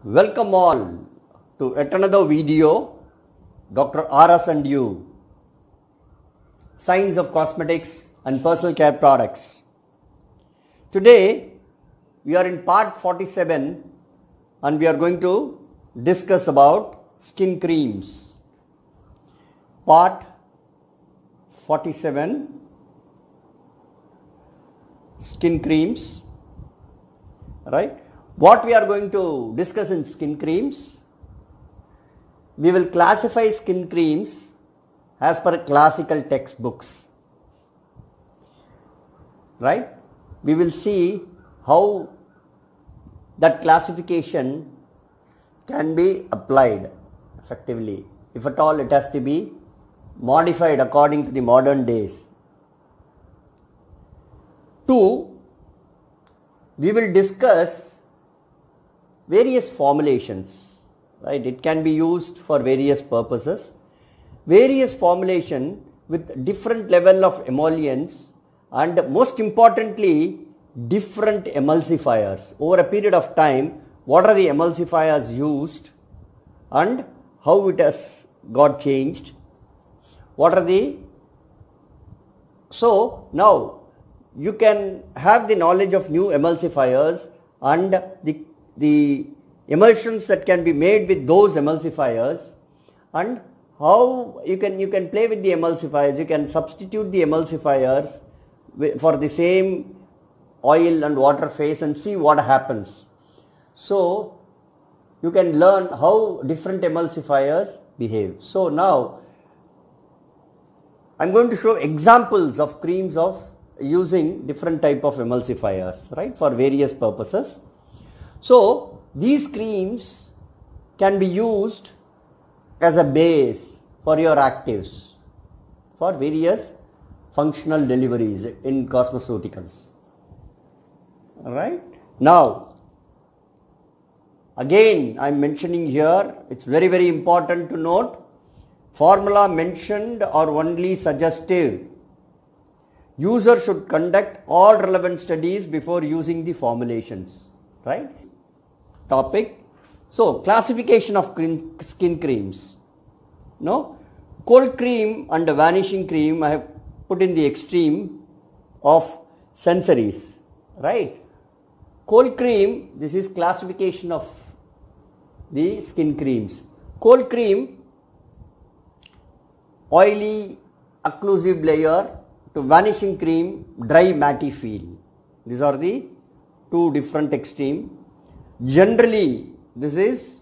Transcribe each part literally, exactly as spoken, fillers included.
Welcome all to yet another video, Doctor R S and you, Science of Cosmetics and Personal Care Products. Today we are in part forty-seven and we are going to discuss about skin creams. Part forty-seven, skin creams, right? What we are going to discuss in skin creams, we will classify skin creams as per classical textbooks, right? We will see how that classification can be applied effectively. If at all it has to be modified according to the modern days. Two, we will discuss various formulations, right? It can be used for various purposes. Various formulation with different level of emollients and most importantly different emulsifiers. Over a period of time, what are the emulsifiers used and how it has got changed? What are the... So now you can have the knowledge of new emulsifiers and the the emulsions that can be made with those emulsifiers and how you can you can play with the emulsifiers. You can substitute the emulsifiers for the same oil and water phase and see what happens. So you can learn how different emulsifiers behave. So now I am going to show examples of creams of using different type of emulsifiers, right, for various purposes. So these creams can be used as a base for your actives for various functional deliveries in cosmeceuticals. Alright. Now again I am mentioning here, it's very very important to note, formula mentioned are only suggestive. User should conduct all relevant studies before using the formulations, right? Topic. So classification of cream, skin creams. No, cold cream and vanishing cream I have put in the extreme of sensories, right? Cold cream, this is classification of the skin creams. Cold cream, oily occlusive layer, to vanishing cream, dry matty feel. These are the two different extremes. Generally this is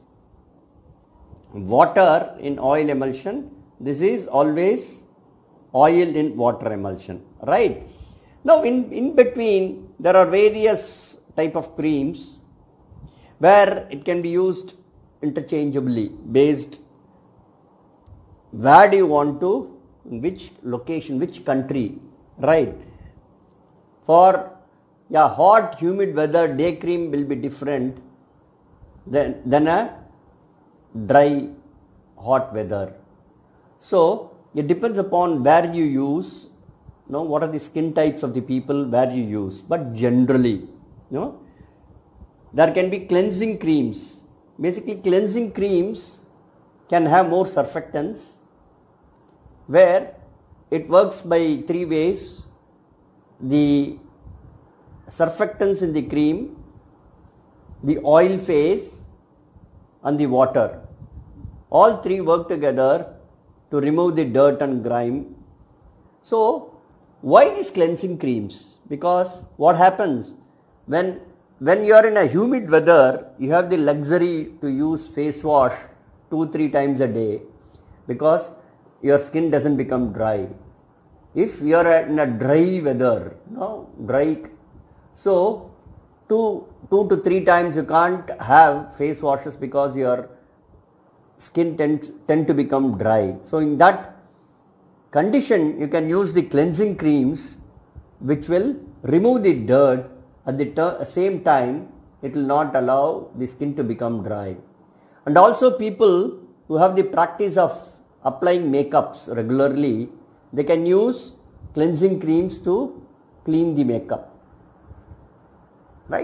water in oil emulsion, this is always oil in water emulsion, right? Now in, in between there are various type of creams where it can be used interchangeably based where do you want to, in which location, which country, right? For yeah, hot humid weather, day cream will be different than, than a dry hot weather. So it depends upon where you use, you know, what are the skin types of the people where you use, but generally, you know, there can be cleansing creams. Basically cleansing creams can have more surfactants where it works by three ways. The surfactants in the cream, the oil phase and the water, all three work together to remove the dirt and grime. So why these cleansing creams? Because what happens when when you are in a humid weather, you have the luxury to use face wash two three times a day because your skin doesn't become dry. If you are in a dry weather, no dry, so two, two to three times you can't have face washes because your skin tends tend to become dry. So in that condition, you can use the cleansing creams which will remove the dirt. At the same time, it will not allow the skin to become dry. And also people who have the practice of applying makeups regularly, they can use cleansing creams to clean the makeup, right?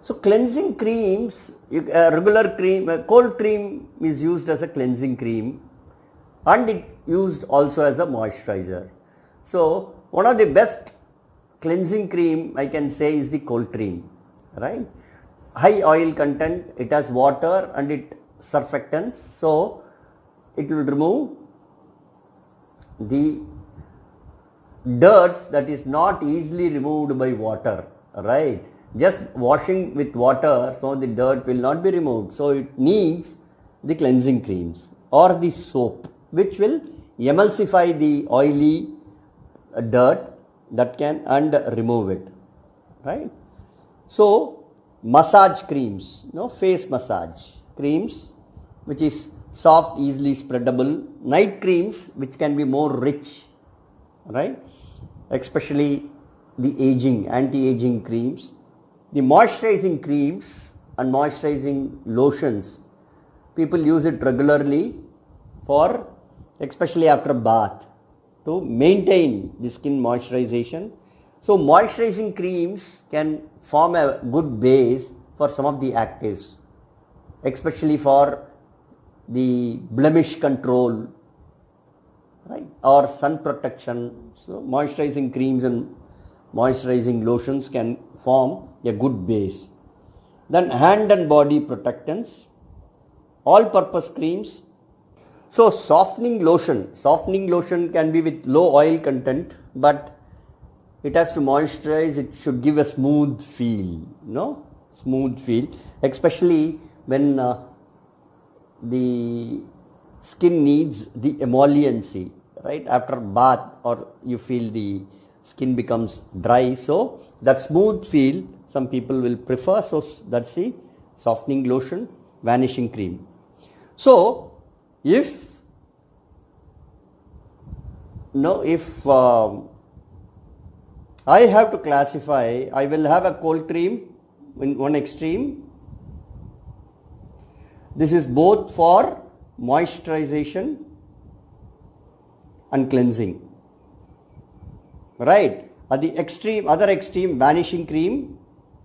So cleansing creams, you, uh, regular cream, uh, cold cream is used as a cleansing cream, and it used also as a moisturizer. So one of the best cleansing cream I can say is the cold cream, right? High oil content, it has water and it surfactants, so it will remove the dirt that is not easily removed by water, right? Just washing with water, so the dirt will not be removed. So it needs the cleansing creams or the soap, which will emulsify the oily dirt that can and remove it, right? So massage creams, you know, face massage creams, which is soft, easily spreadable. Night creams, which can be more rich, right? Especially the aging, anti-aging creams. The moisturizing creams and moisturizing lotions, people use it regularly for, especially after bath, to maintain the skin moisturization. So moisturizing creams can form a good base for some of the actives, especially for the blemish control, right, or sun protection. So moisturizing creams and moisturizing lotions can form a good base. Then hand and body protectants, all purpose creams. So softening lotion, softening lotion can be with low oil content, but it has to moisturize, it should give a smooth feel, you know, smooth feel, especially when uh, the skin needs the emolliency, right, after bath, or you feel the skin becomes dry, so that smooth feel some people will prefer. So that's the softening lotion, vanishing cream. So if no if uh, I have to classify, I will have a cold cream in one extreme. This is both for moisturization and cleansing, right? At the extreme, other extreme, vanishing cream,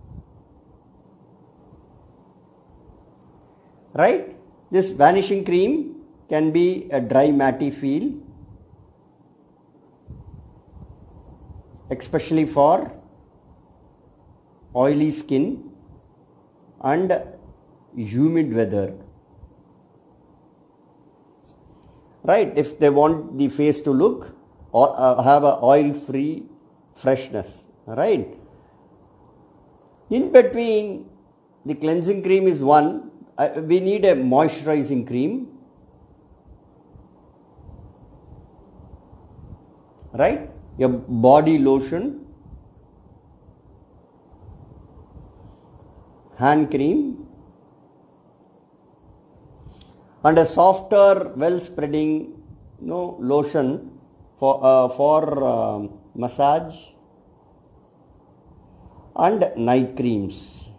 right? This vanishing cream can be a dry matty feel, especially for oily skin and humid weather, right? If they want the face to look or uh, have a oil free freshness, right? In between, the cleansing cream is one, uh, we need a moisturizing cream, right? A body lotion, hand cream, and a softer, well spreading, you know, lotion for uh, for uh, massage, and night creams,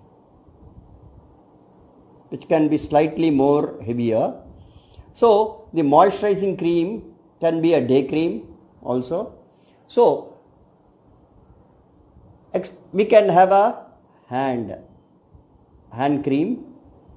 which can be slightly more heavier. So the moisturizing cream can be a day cream also. So we can have a hand hand cream,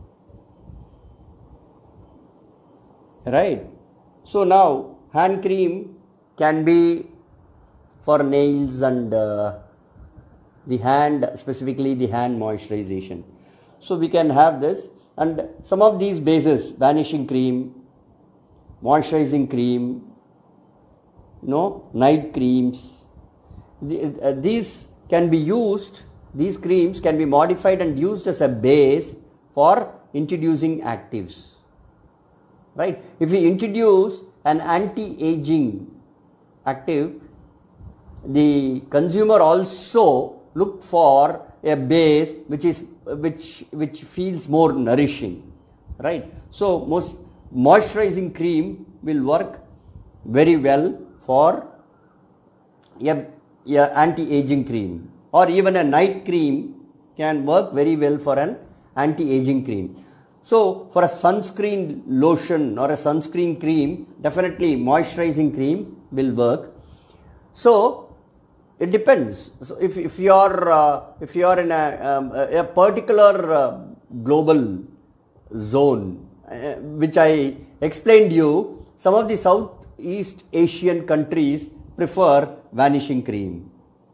right? So now hand cream can be for nails and uh, the hand, specifically the hand moisturization. So we can have this, and some of these bases, vanishing cream, moisturizing cream, no, night creams, the, uh, these can be used, these creams can be modified and used as a base for introducing actives, right? If we introduce an anti-aging active, the consumer also look for a base which is which which feels more nourishing, right? So most moisturizing cream will work very well for a, a anti-aging cream, or even a night cream can work very well for an anti-aging cream. So for a sunscreen lotion or a sunscreen cream, definitely moisturizing cream will work. So It depends. So if, if you are uh, if you are in a, um, a particular uh, global zone, uh, which I explained you, some of the Southeast Asian countries prefer vanishing cream,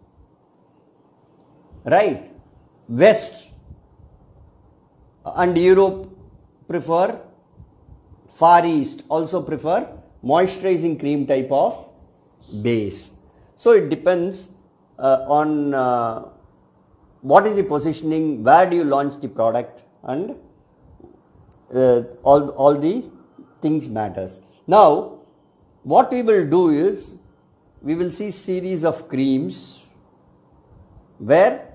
right? West and Europe prefer, Far East also prefer moisturizing cream type of base. So it depends uh, on uh, what is the positioning, where do you launch the product, and uh, all, all the things matters. Now what we will do is, we will see series of creams where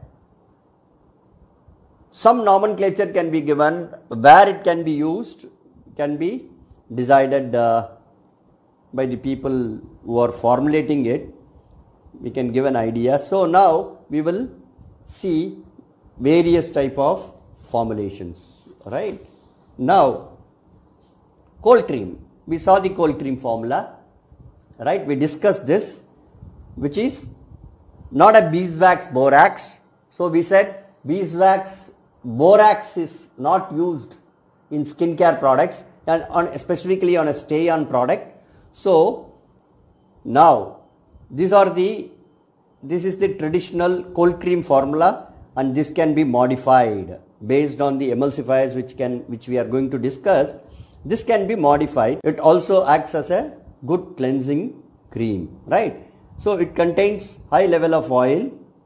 some nomenclature can be given, where it can be used can be decided uh, by the people who are formulating it. We can give an idea. So now we will see various type of formulations, right? Now cold cream, we saw the cold cream formula, right? We discussed this, which is not a beeswax borax. So we said beeswax borax is not used in skincare products, and on specifically on a stay on product. So now these are the this is the traditional cold cream formula, and this can be modified based on the emulsifiers which can which we are going to discuss. This can be modified. It also acts as a good cleansing cream, right? So it contains high level of oil,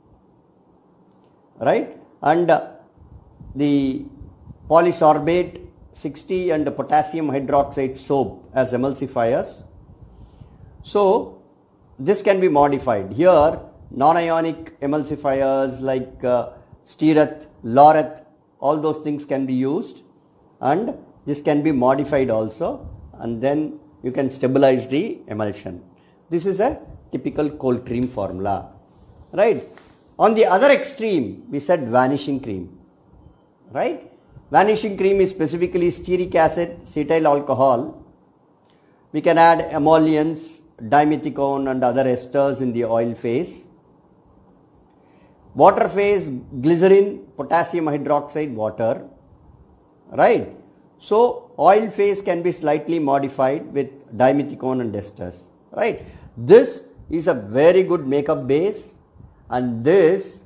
right, and uh, the polysorbate sixty and potassium hydroxide soap as emulsifiers. So this can be modified. Here non-ionic emulsifiers like uh, Stearath, Loreth, all those things can be used, and this can be modified also, and then you can stabilize the emulsion. This is a typical cold cream formula, right? On the other extreme, we said vanishing cream, right? Vanishing cream is specifically stearic acid, cetyl alcohol. We can add emollients, dimethicone and other esters in the oil phase. Water phase, glycerin, potassium hydroxide, water, right? So oil phase can be slightly modified with dimethicone and esters, right? This is a very good makeup base, and this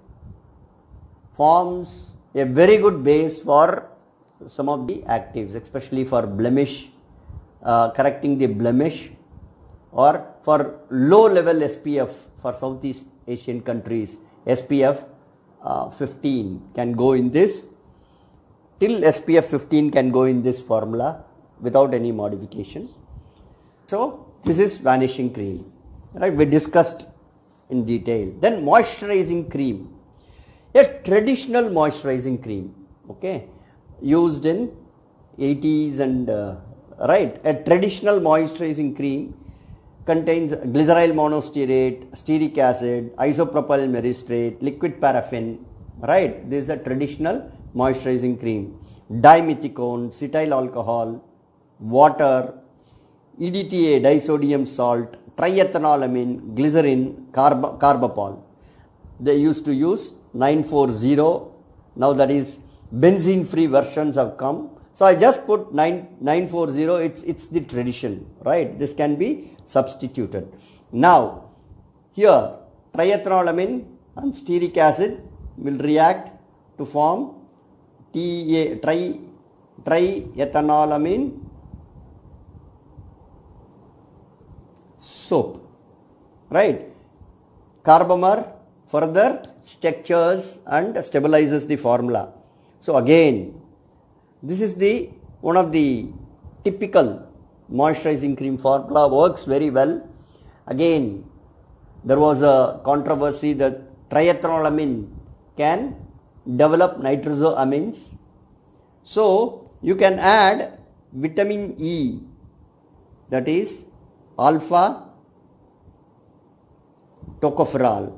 forms a very good base for some of the actives, especially for blemish, uh, correcting the blemish, or for low level S P F for Southeast Asian countries. S P F uh, fifteen can go in this, till S P F fifteen can go in this formula without any modification. So this is vanishing cream, right? We discussed in detail. Then moisturizing cream, a traditional moisturizing cream, okay, used in eighties and uh, right, a traditional moisturizing cream contains glyceryl monostearate, stearic acid, isopropyl myristrate, liquid paraffin, right? This is a traditional moisturizing cream. Dimethicone, cetyl alcohol, water, E D T A, disodium salt, triethanolamine, glycerin, carb carbapol. They used to use nine forty. Now that is benzene free versions have come. So I just put nine forty. It's it's the tradition, right? This can be substituted. Now here triethanolamine and stearic acid will react to form T A tri triethanolamine soap, right? Carbomer further structures and stabilizes the formula. So again, this is the one of the typical moisturizing cream formula, works very well. Again, there was a controversy that triethanolamine can develop nitrosamines. So you can add vitamin E, that is alpha tocopherol.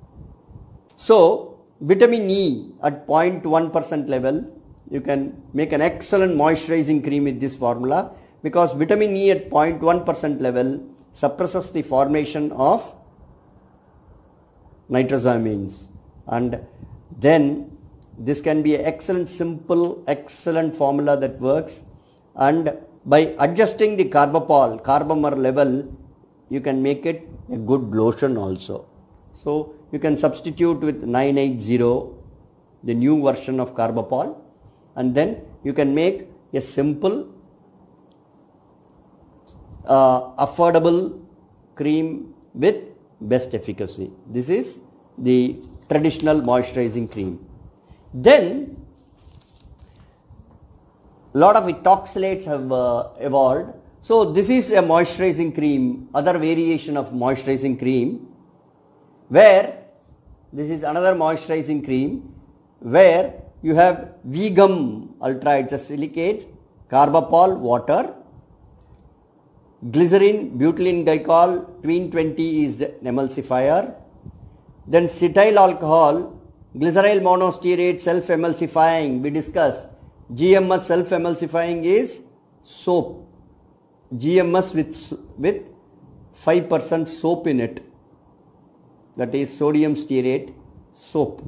So vitamin E at zero point one percent level, you can make an excellent moisturizing cream with this formula, because vitamin E at zero point one percent level suppresses the formation of nitrosamines, and then this can be an excellent, simple, excellent formula that works, and by adjusting the carbapol, carbomer level, you can make it a good lotion also. So you can substitute with nine eighty, the new version of carbapol, and then you can make a simple, uh, affordable cream with best efficacy. This is the traditional moisturizing cream. Then lot of ethoxylates have uh, evolved. So this is a moisturizing cream, other variation of moisturizing cream, where this is another moisturizing cream where you have Vegum Ultra, it's a silicate, carbapol, water, glycerin, butylene glycol, tween twenty is the emulsifier, then cetyl alcohol, glyceryl monostearate, self-emulsifying, we discussed. G M S self-emulsifying is soap, G M S with, with five percent soap in it, that is sodium stearate soap,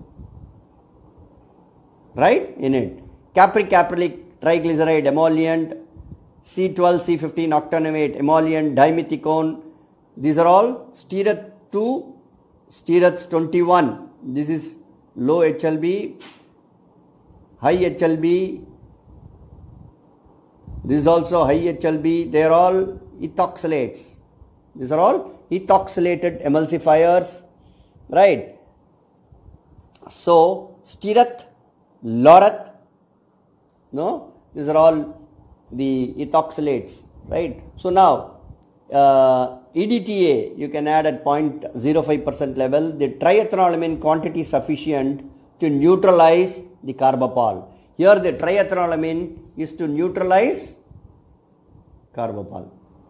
right, in it. Capric acrylic triglyceride emollient, C twelve C fifteen octanoate emollient, dimethicone, these are all steareth two, steareth twenty-one, this is low H L B, high H L B, this is also high H L B, they are all ethoxylates, these are all ethoxylated emulsifiers, right. So steareth, laureth, no, these are all the ethoxylates, right. So now uh, E D T A you can add at zero point zero five percent level, the triethanolamine quantity sufficient to neutralize the carbapol. Here the triethanolamine is to neutralize carbapol,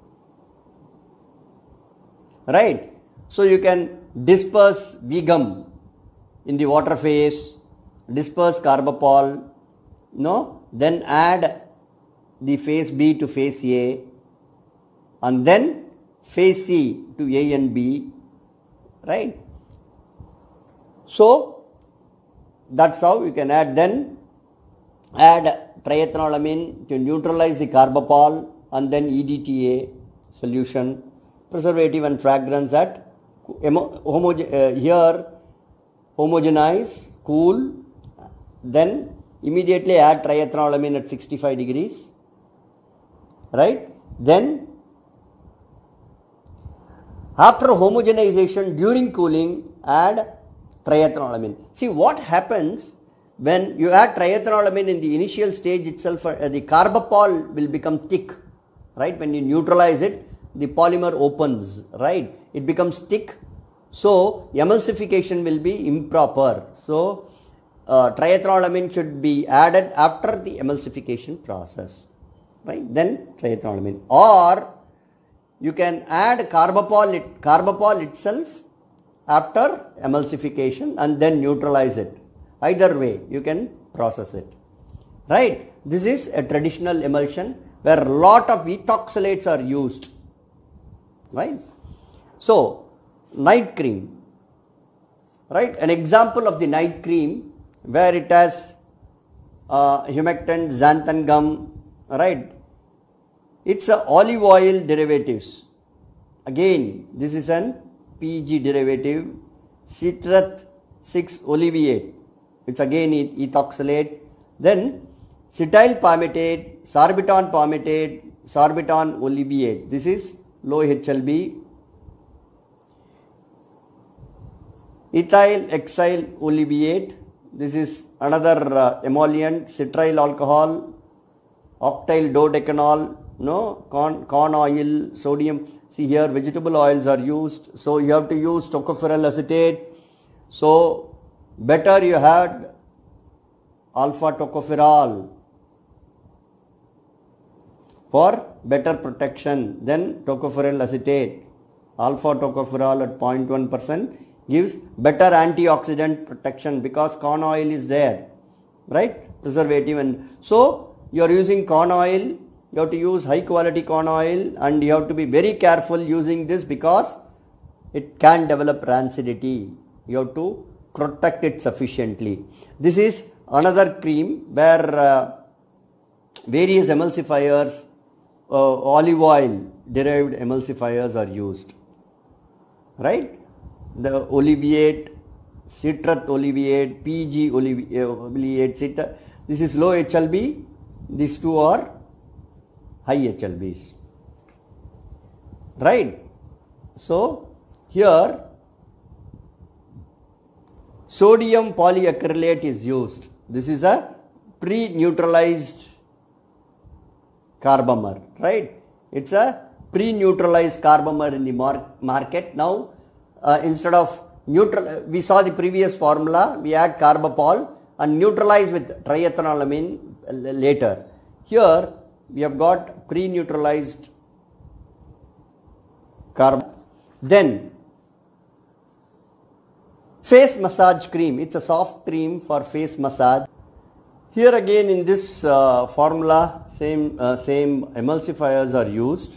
right. So you can disperse Vegum in the water phase, disperse carbapol, no, then add the phase B to phase A, and then phase C to A and B, right. So that's how you can add, then add triethanolamine to neutralize the carbapol, and then E D T A solution, preservative and fragrance at homogen uh, here homogenize, cool, then immediately add triethanolamine at sixty-five degrees, right. Then after homogenization, during cooling, add triethanolamine. See what happens when you add triethanolamine in the initial stage itself, uh, the carbapol will become thick, right. When you neutralize it, the polymer opens, right, it becomes thick, so emulsification will be improper. So uh, triethanolamine should be added after the emulsification process, right, then triethanolamine, or you can add carbapol, it, carbapol itself after emulsification and then neutralize it. Either way you can process it, right. This is a traditional emulsion where a lot of ethoxylates are used, right. So night cream, right, an example of the night cream where it has uh, humectant, xanthan gum, right. It's a olive oil derivatives. Again, this is an P G derivative, citrate six oleviate. It's again ethoxylate. Then cetyl palmitate, sorbiton palmitate, sorbiton oleviate. This is low H L B. Ethyl exyl oleviate. This is another uh, emollient, citryl alcohol, octyl dodecanol. No, corn, corn oil, sodium. See here vegetable oils are used, so you have to use tocopherol acetate. So better you had alpha tocopherol for better protection than tocopherol acetate. Alpha tocopherol at zero point one percent gives better antioxidant protection because corn oil is there, right, preservative. And so you are using corn oil, you have to use high quality corn oil, and you have to be very careful using this because it can develop rancidity, You have to protect it sufficiently. This is another cream where uh, various emulsifiers, uh, olive oil derived emulsifiers are used, right? The oleviate, citrat oleviate, P G oleviate, citrat. This is low H L B, these two are high H L Bs, right? So here sodium polyacrylate is used. This is a pre-neutralized carbomer, right? It's a pre-neutralized carbomer in the mar market. Now uh, instead of neutral, we saw the previous formula, we add carbapol and neutralize with triethanolamine later. Here we have got pre-neutralized carbon. Then face massage cream, it's a soft cream for face massage. Here again in this uh, formula same uh, same emulsifiers are used.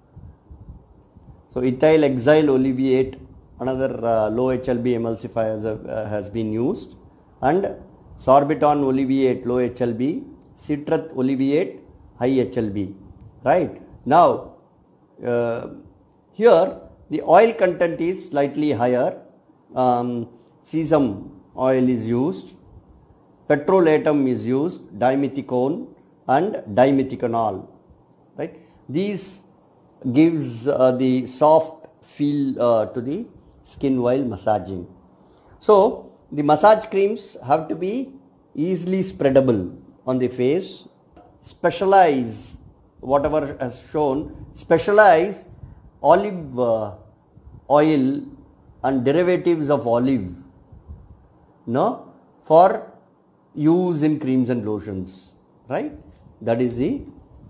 So ethyl exyl oleviate, another uh, low H L B emulsifiers have, uh, has been used, and sorbiton oleviate low H L B, citrat oleviate high H L B, right? Now uh, here the oil content is slightly higher. Um, sesame oil is used, petrolatum is used, dimethicone and dimethiconol, right? These gives uh, the soft feel uh, to the skin while massaging. So the massage creams have to be easily spreadable on the face. Specialize, whatever has shown, specialize olive uh, oil and derivatives of olive, no, for use in creams and lotions, right? That is the,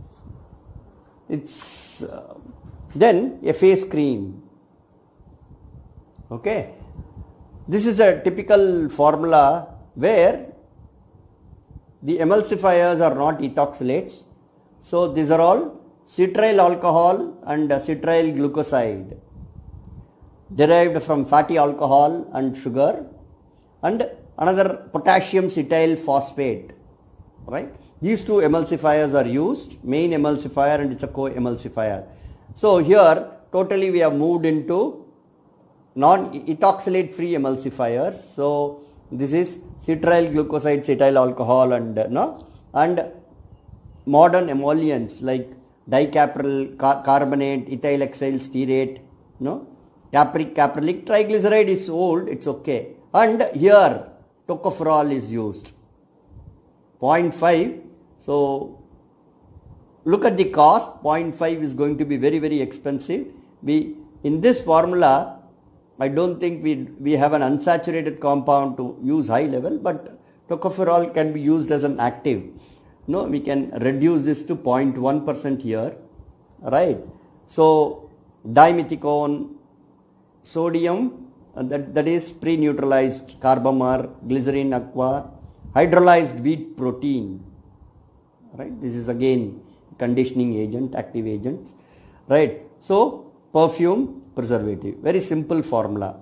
it's uh, then a face cream, okay. This is a typical formula where the emulsifiers are not ethoxylates. So these are all citryl alcohol and citryl glucoside derived from fatty alcohol and sugar, and another potassium cetyl phosphate, right? These two emulsifiers are used, main emulsifier and it's a co-emulsifier. So here totally we have moved into non-ethoxylate free emulsifiers. So this is citryl glucoside, cetyl alcohol, and uh, no, and modern emollients like dicapryl car carbonate, ethyl exyl stearate, no, capric caprylic triglyceride is old, it's okay. And here tocopherol is used, zero point five. So look at the cost, zero point five is going to be very very expensive. We in this formula, I don't think we we have an unsaturated compound to use high level, but tocopherol can be used as an active. No, we can reduce this to zero point one percent here, right? So dimethicone, sodium, uh, that, that is pre-neutralized carbomer, glycerin aqua, hydrolyzed wheat protein, right? This is again conditioning agent, active agents, right? So perfume, preservative, very simple formula.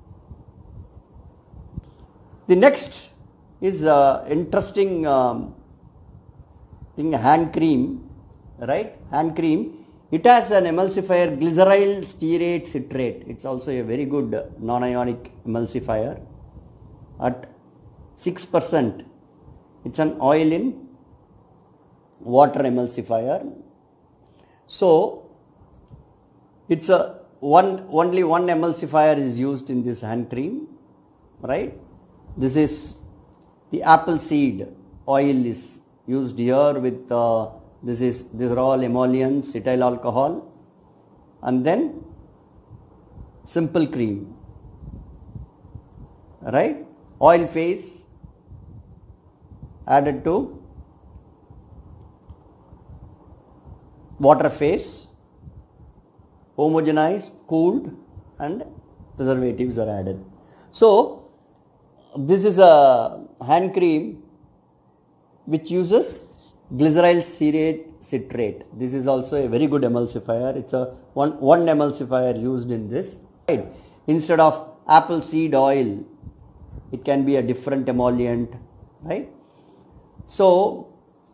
The next is uh, interesting um, thing, hand cream, right? Hand cream. It has an emulsifier, glyceryl stearate citrate. It's also a very good uh, non-ionic emulsifier at six percent. It's an oil in water emulsifier. So it's a one only one emulsifier is used in this hand cream, right? This is the apple seed oil is used here with uh, this is these are all emollients, cetyl alcohol, and then simple cream, right? Oil phase added to water phase, homogenized, cooled, and preservatives are added. So this is a hand cream which uses glyceryl stearate citrate. This is also a very good emulsifier. It's a one one emulsifier used in this, right? Instead of apple seed oil, it can be a different emollient, right? So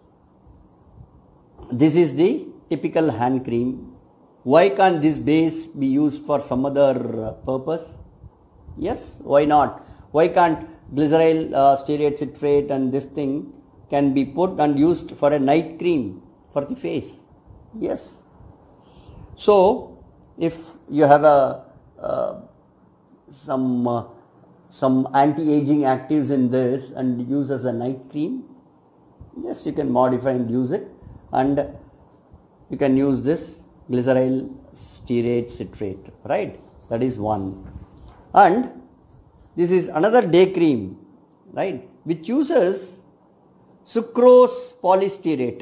this is the typical hand cream. Why can't this base be used for some other purpose? Yes, why not? Why can't glyceryl uh, stearate citrate and this thing can be put and used for a night cream for the face? Yes. So if you have a uh, some uh, some anti-aging actives in this and use as a night cream, yes, you can modify and use it, and you can use this glyceryl stearate citrate, right? That is one. And this is another day cream, right, which uses sucrose polystearate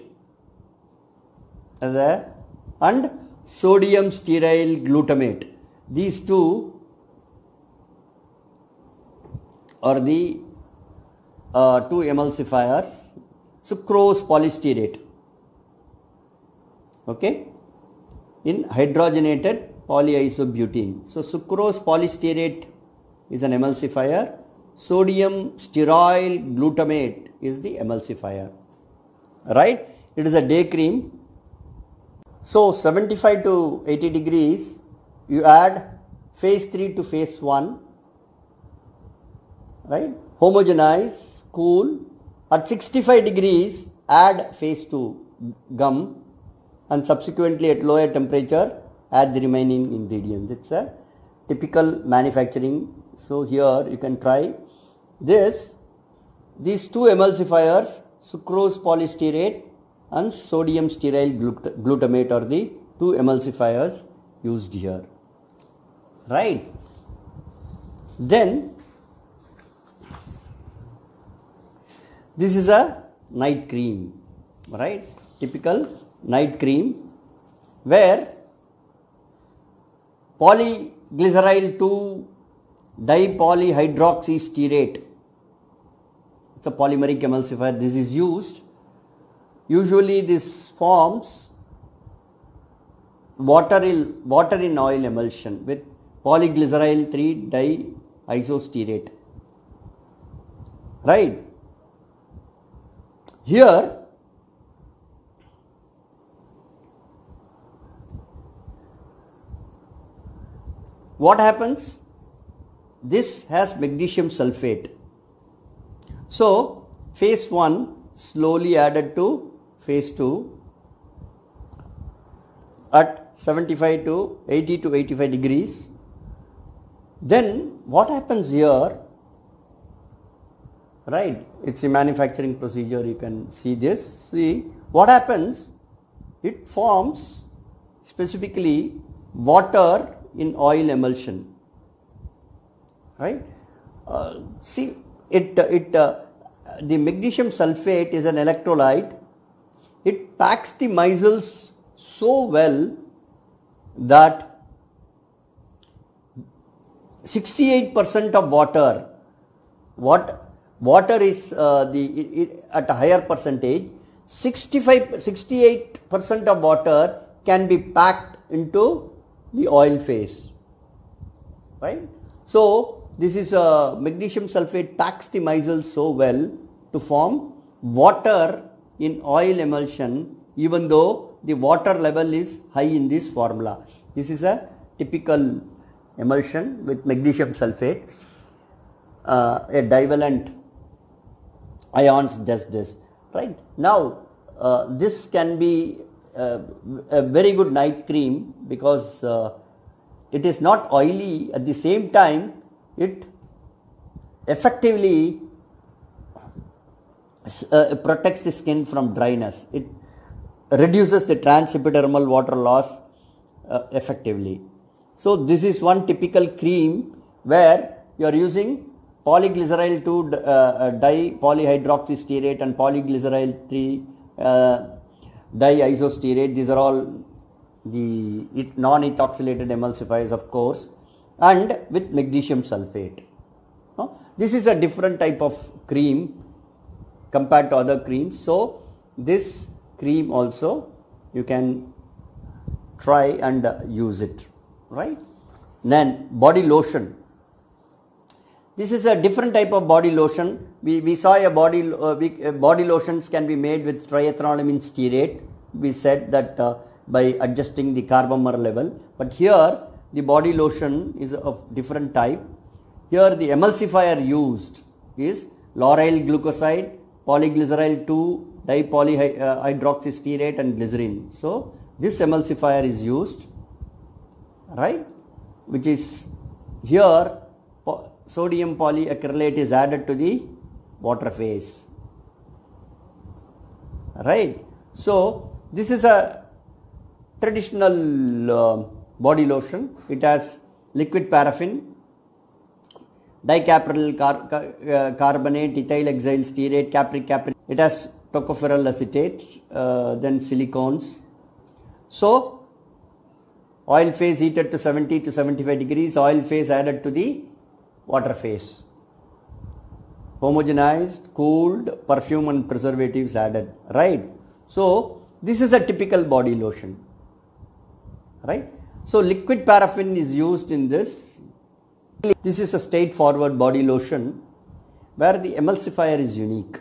as a and sodium stearyl glutamate. These two are the uh, two emulsifiers. Sucrose polystearate, okay, in hydrogenated polyisobutene. So sucrose polystearate is an emulsifier, sodium stearyl glutamate is the emulsifier, right? It is a day cream. So seventy-five to eighty degrees, you add phase three to phase one, right? Homogenize, cool. At sixty-five degrees, add phase two gum, and subsequently at lower temperature add the remaining ingredients. It's a typical manufacturing. So here you can try this. These two emulsifiers, sucrose polystearate and sodium stearyl glut glutamate, are the two emulsifiers used here, right? Then this is a night cream, right? Typical night cream where polyglyceryl two dipolyhydroxystearate, it's a polymeric emulsifier, this is used. Usually this forms water in, water in oil emulsion with polyglyceryl three diisostearate, right? Here what happens? This has magnesium sulfate. So phase one slowly added to phase two at seventy-five to eighty to eighty-five degrees. Then what happens here, right? It's a manufacturing procedure, you can see this. See what happens, it forms specifically water in oil emulsion, right? Uh, see it, it uh, the magnesium sulfate is an electrolyte. It packs the micelles so well that sixty-eight percent of water, what water is uh, the it, it, at a higher percentage, sixty-five sixty-eight percent of water can be packed into the oil phase, right? So this is a magnesium sulfate packs the micelles so well to form water in oil emulsion, even though the water level is high in this formula. This is a typical emulsion with magnesium sulfate. Uh, a divalent ions does this, right? Now uh, this can be uh, a very good night cream because uh, it is not oily. At the same time, it effectively uh, protects the skin from dryness. It reduces the transepidermal water loss uh, effectively. So this is one typical cream where you are using polyglyceryl two uh, dipolyhydroxystearate and polyglyceryl three uh, diisostearate. These are all the non-ethoxylated emulsifiers, of course, and with magnesium sulfate. No? This is a different type of cream compared to other creams. So this cream also you can try and uh, use it, right? Then body lotion. this is a different type of body lotion. We, we saw a body, uh, we, uh, body lotions can be made with triethanolamine stearate. We said that uh, by adjusting the carbomer level. But here the body lotion is of different type. Here the emulsifier used is lauryl glucoside, polyglycerol two, dipolydroxystearate and glycerin. So this emulsifier is used, right, which is here sodium polyacrylate is added to the water phase, right. So this is a traditional uh, body lotion. It has liquid paraffin, dicapryl car uh, carbonate, ethyl exyl stearate, capric acid. It has tocopherol acetate, uh, then silicones. So oil phase heated to seventy to seventy-five degrees, oil phase added to the water phase. Homogenized, cooled, perfume and preservatives added, right. So this is a typical body lotion, right. So liquid paraffin is used in this. This is a straightforward body lotion where the emulsifier is unique,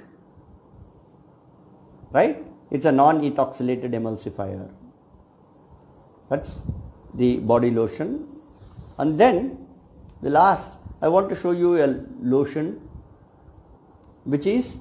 right. It's a non-ethoxylated emulsifier. That's the body lotion. And then the last, I want to show you a lotion which is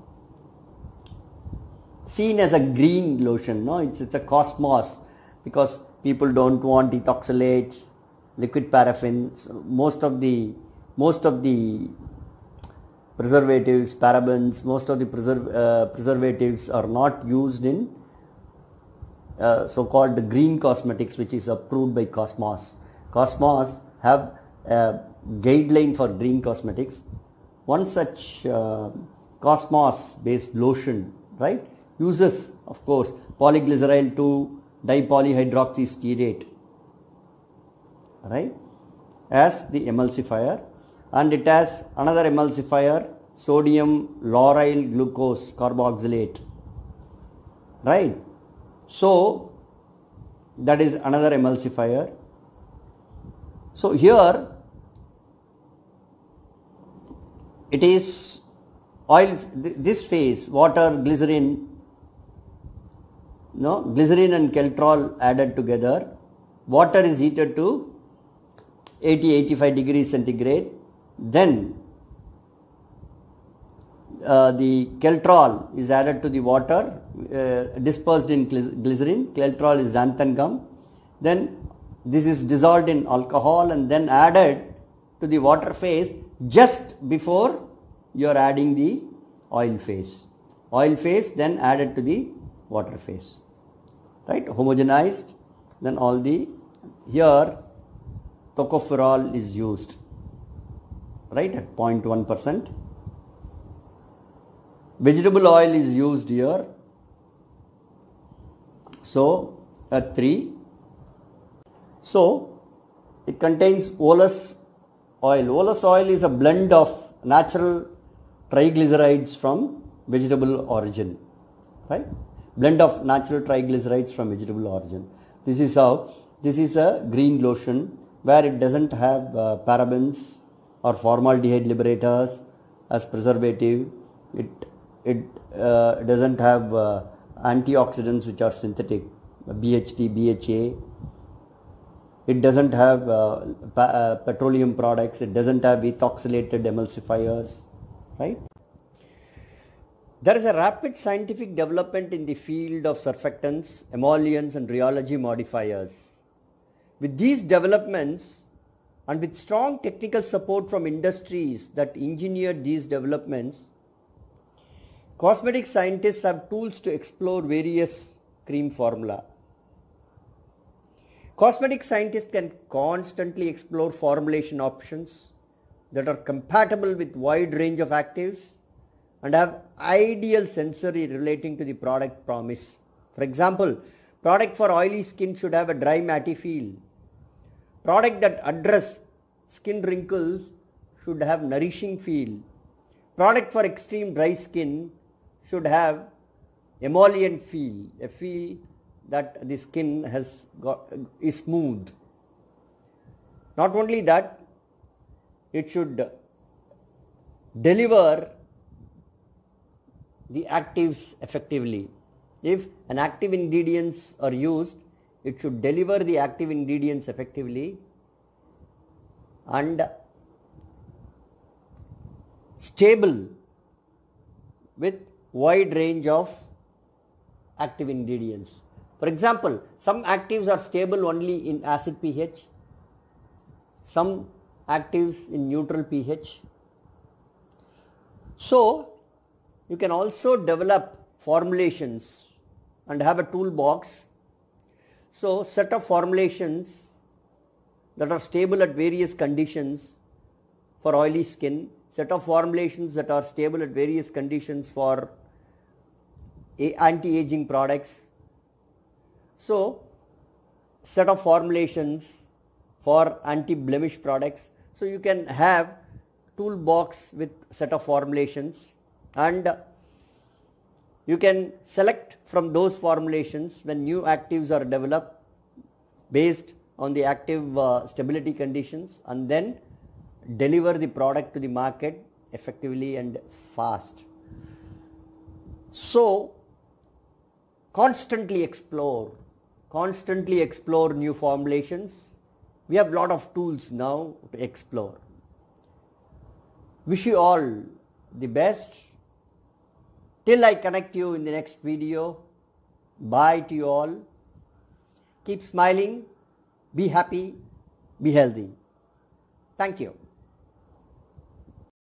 seen as a green lotion. No, it's, it's a Cosmos, because people don't want ethoxylate, liquid paraffin. So most of the most of the preservatives, parabens, most of the preserv uh, preservatives are not used in uh, so-called green cosmetics, which is approved by Cosmos. Cosmos have a guideline for green cosmetics. One such uh, Cosmos based lotion, right, uses of course polyglycerol two dipolydroxystearate, right, as the emulsifier, and it has another emulsifier, sodium lauryl glucose carboxylate, right. So that is another emulsifier. So here it is oil, th this phase, water, glycerin, no, glycerin and Keltrol added together. Water is heated to eighty to eighty-five degrees centigrade. Then uh, the Keltrol is added to the water, uh, dispersed in glycerin. Keltrol is xanthan gum. Then this is dissolved in alcohol and then added to the water phase just before you are adding the oil phase. Oil phase then added to the water phase, right, homogenized. Then all the, here tocopherol is used, right, at zero point one percent. Vegetable oil is used here, so at three. So it contains Olus oil. Olus oil is a blend of natural triglycerides from vegetable origin, right, blend of natural triglycerides from vegetable origin. This is how, this is a green lotion where it doesn't have uh, parabens or formaldehyde liberators as preservative. It it uh, doesn't have uh, antioxidants which are synthetic, B H T, B H A. It doesn't have uh, pa uh, petroleum products. It doesn't have ethoxylated emulsifiers, right? There is a rapid scientific development in the field of surfactants, emollients and rheology modifiers. With these developments and with strong technical support from industries that engineered these developments, cosmetic scientists have tools to explore various cream formula. Cosmetic scientists can constantly explore formulation options that are compatible with wide range of actives and have ideal sensory relating to the product promise. For example, product for oily skin should have a dry matty feel. Product that address skin wrinkles should have nourishing feel. Product for extreme dry skin should have emollient feel, a feel that the skin has got, is smooth. Not only that, it should deliver the actives effectively. If an active ingredients are used, it should deliver the active ingredients effectively and stable with wide range of active ingredients. For example, some actives are stable only in acid pH, some actives in neutral pH. So, you can also develop formulations and have a toolbox. So, set of formulations that are stable at various conditions for oily skin, set of formulations that are stable at various conditions for anti-aging products. So, set of formulations for anti-blemish products. So, you can have toolbox with set of formulations, and you can select from those formulations when new actives are developed based on the active uh, stability conditions, and then deliver the product to the market effectively and fast. So, constantly explore, constantly explore new formulations. We have lot of tools now to explore. Wish you all the best. Till I connect you in the next video, bye to you all. Keep smiling, be happy, be healthy. Thank you.